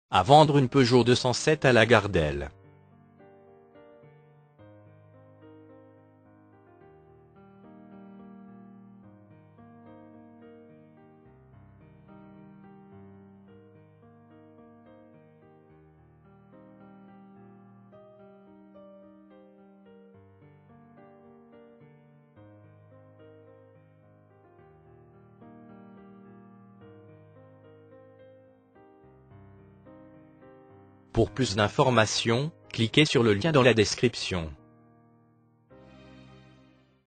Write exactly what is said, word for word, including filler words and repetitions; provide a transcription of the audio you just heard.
À vendre une Peugeot deux cent sept à la Gardelle. Pour plus d'informations, cliquez sur le lien dans la description.